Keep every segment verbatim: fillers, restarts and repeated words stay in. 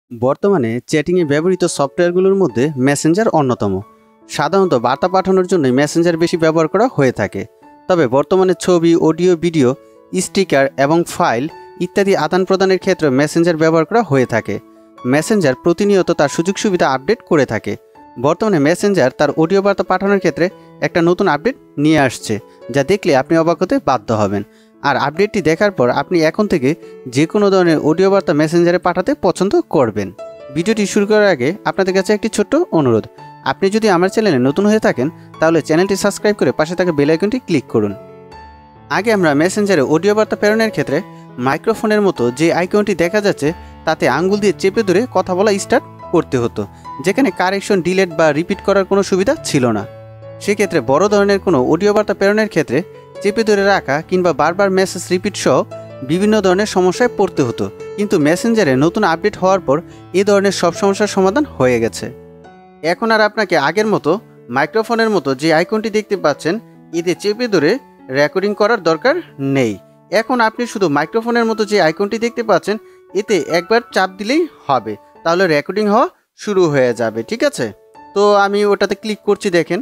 বর্তমানে চ্যাটিংয়ে ব্যবহৃত সফটওয়্যারগুলোর মধ্যে মেসেঞ্জার অন্যতম। সাধারণত বার্তা পাঠানোর জন্য মেসেঞ্জার বেশি ব্যবহার করা হয়ে থাকে। তবে বর্তমানে ছবি, অডিও, ভিডিও, স্টিকার এবং ফাইল ইত্যাদি আদান প্রদানের ক্ষেত্রে মেসেঞ্জার ব্যবহার করা হয়ে থাকে। মেসেঞ্জার প্রতিনিয়ত তার সুযোগ সুবিধা আপডেট করে থাকে। বর্তমানে মেসেঞ্জার তার অডিও বার্তা পাঠানোর ক্ষেত্রে একটা নতুন আপডেট নিয়ে আসছে, যা দেখলে আপনি অবাক হতে বাধ্য হবেন। আর আপডেটটি দেখার পর আপনি এখন থেকে যে কোনো ধরনের অডিও বার্তা মেসেঞ্জারে পাঠাতে পছন্দ করবেন। ভিডিওটি শুরু করার আগে আপনাদের কাছে একটি ছোট্ট অনুরোধ, আপনি যদি আমার চ্যানেলে নতুন হয়ে থাকেন তাহলে চ্যানেলটি সাবস্ক্রাইব করে পাশে থাকা বেল আইকনটি ক্লিক করুন। আগে আমরা মেসেঞ্জারে অডিও বার্তা প্রেরণের ক্ষেত্রে মাইক্রোফোনের মতো যে আইকনটি দেখা যাচ্ছে তাতে আঙ্গুল দিয়ে চেপে ধরে কথা বলা স্টার্ট করতে হতো, যেখানে কারেকশন, ডিলেট বা রিপিট করার কোনো সুবিধা ছিল না। সেক্ষেত্রে বড় ধরনের কোনো অডিও বার্তা প্রেরণের ক্ষেত্রে চেপে ধরে রাখা কিংবা বারবার মেসেজ রিপিট সহ বিভিন্ন ধরনের সমস্যায় পড়তে হতো। কিন্তু মেসেঞ্জারে নতুন আপডেট হওয়ার পর এই ধরনের সব সমস্যার সমাধান হয়ে গেছে। এখন আর আপনাকে আগের মতো মাইক্রোফোনের মতো যে আইকনটি দেখতে পাচ্ছেন এতে চেপে ধরে রেকর্ডিং করার দরকার নেই। এখন আপনি শুধু মাইক্রোফোনের মতো যে আইকনটি দেখতে পাচ্ছেন এতে একবার চাপ দিলেই হবে, তাহলে রেকর্ডিং হওয়া শুরু হয়ে যাবে। ঠিক আছে, তো আমি ওটাতে ক্লিক করছি, দেখেন।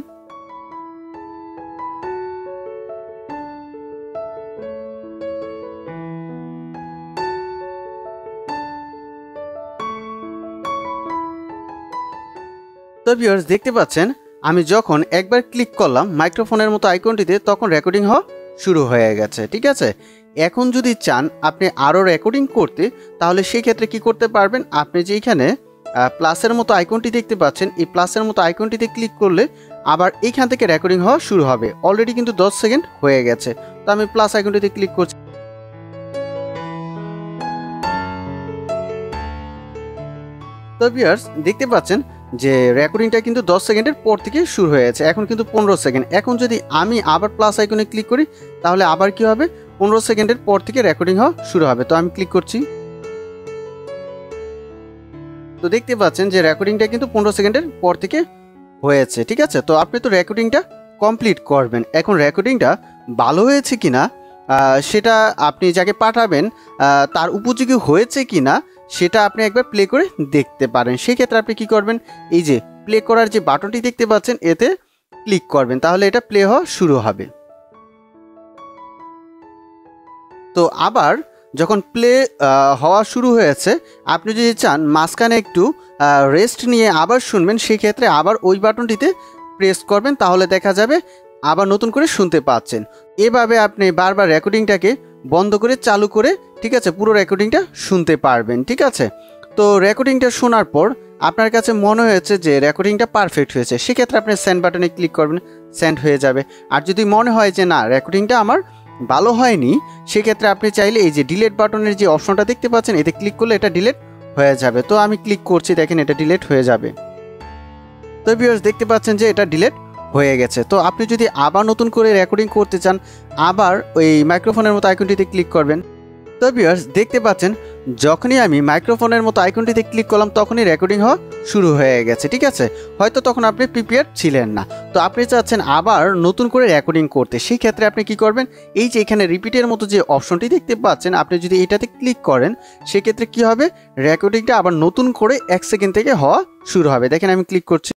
তো ভিউয়ার্স, দেখতে পাচ্ছেন আমি যখন একবার ক্লিক করলাম মাইক্রোফোনের মতো আইকনটিতে তখন রেকর্ডিং হওয়া শুরু হয়ে গেছে। ঠিক আছে, এখন যদি চান আপনি আরও রেকর্ডিং করতে তাহলে সেই ক্ষেত্রে কি করতে পারবেন, আপনি যে এখানে প্লাসের মতো আইকনটি দেখতে পাচ্ছেন এই প্লাসের মতো আইকনটিতে ক্লিক করলে আবার এইখান থেকে রেকর্ডিং হওয়া শুরু হবে। অলরেডি কিন্তু দশ সেকেন্ড হয়ে গেছে, তো আমি প্লাস আইকনটিতে ক্লিক করছি। তো ভিউয়ার্স, দেখতে পাচ্ছেন যে রেকর্ডিংটা কিন্তু দশ সেকেন্ডের পর থেকে শুরু হয়েছে, এখন কিন্তু পনেরো সেকেন্ড। এখন যদি আমি আবার প্লাস আইকনে ক্লিক করি তাহলে আবার কি হবে, পনেরো সেকেন্ডের পর থেকে রেকর্ডিং হওয়া শুরু হবে। তো আমি ক্লিক করছি, তো দেখতে পাচ্ছেন যে রেকর্ডিংটা কিন্তু পনেরো সেকেন্ডের পর থেকে হয়েছে। ঠিক আছে, তো আপনি তো রেকর্ডিংটা কমপ্লিট করবেন। এখন রেকর্ডিংটা ভালো হয়েছে কিনা সেটা আপনি যাকে পাঠাবেন তার উপযোগী হয়েছে কিনা সেটা আপনি একবার প্লে করে দেখতে পারেন। সেক্ষেত্রে আপনি কি করবেন, এই যে প্লে করার যে বাটনটি দেখতে পাচ্ছেন এতে ক্লিক করবেন, তাহলে এটা প্লে হওয়া শুরু হবে। তো আবার যখন প্লে হওয়া শুরু হয়েছে আপনি যদি চান মাঝখানে একটু রেস্ট নিয়ে আবার শুনবেন, সেই ক্ষেত্রে আবার ওই বাটনটিতে প্রেস করবেন, তাহলে দেখা যাবে আবার নতুন করে শুনতে পাচ্ছেন। এভাবে আপনি বারবার রেকর্ডিংটাকে বন্ধ করে চালু করে, ঠিক আছে, পুরো রেকর্ডিংটা শুনতে পারবেন। ঠিক আছে, তো রেকর্ডিংটা শোনার পর আপনার কাছে মনে হয়েছে যে রেকর্ডিংটা পারফেক্ট হয়েছে, সেক্ষেত্রে আপনি সেন্ড বাটনে ক্লিক করবেন, সেন্ড হয়ে যাবে। আর যদি মনে হয় যে না রেকর্ডিংটা আমার ভালো হয়নি, সেক্ষেত্রে আপনি চাইলে এই যে ডিলেট বাটনের যে অপশনটা দেখতে পাচ্ছেন এতে ক্লিক করলে এটা ডিলেট হয়ে যাবে। তো আমি ক্লিক করছি, দেখেন এটা ডিলেট হয়ে যাবে। তো ভিউয়ার্স, দেখতে পাচ্ছেন যে এটা ডিলেট হয়ে গেছে। তো আপনি যদি আবার নতুন করে রেকর্ডিং করতে চান আবার ওই মাইক্রোফোনের মতো আইকনটিতে ক্লিক করবেন। তো ভিউয়ার্স, দেখতে পাচ্ছেন যখনই আমি মাইক্রোফোনের মতো আইকনটিতে ক্লিক করলাম তখনই রেকর্ডিং হওয়া শুরু হয়ে গেছে। ঠিক আছে, হয়তো তখন আপনি প্রিপেয়ার ছিলেন না, তো আপনি চাচ্ছেন আবার নতুন করে রেকর্ডিং করতে, সেই ক্ষেত্রে আপনি কি করবেন, এই যে এখানে রিপিটের মতো যে অপশনটি দেখতে পাচ্ছেন আপনি যদি এটাতে ক্লিক করেন সেক্ষেত্রে কি হবে, রেকর্ডিংটা আবার নতুন করে এক সেকেন্ড থেকে হওয়া শুরু হবে। দেখেন আমি ক্লিক করছি,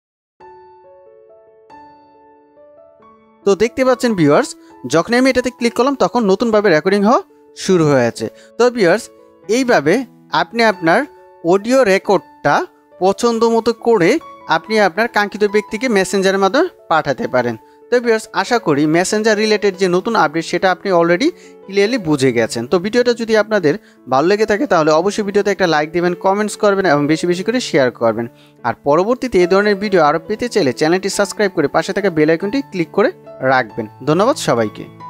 তো দেখতে পাচ্ছেন ভিউয়ার্স যখন আমি এটাতে ক্লিক করলাম তখন নতুনভাবে রেকর্ডিং হওয়া শুরু হয়েছে। তো ভিউয়ার্স, এইভাবে আপনি আপনার অডিও রেকর্ডটা পছন্দ মতো করে আপনি আপনার কাঙ্ক্ষিত ব্যক্তিকে মেসেঞ্জারের মাধ্যমে পাঠাতে পারেন। তো ভিউয়ার্স, আশা করি মেসেঞ্জার রিলেটেড যে নতুন আপডেট সেটা আপনি অলরেডি ক্লিয়ারলি বুঝে গেছেন। তো ভিডিওটা যদি আপনাদের ভালো লেগে থাকে তাহলে অবশ্যই ভিডিওতে একটা লাইক দেবেন, কমেন্টস করবেন এবং বেশি বেশি করে শেয়ার করবেন। আর পরবর্তীতে এই ধরনের ভিডিও আরও পেতে চাইলে চ্যানেলটি সাবস্ক্রাইব করে পাশে থাকা বেল আইকনটি ক্লিক করে রাখবেন। ধন্যবাদ সবাইকে।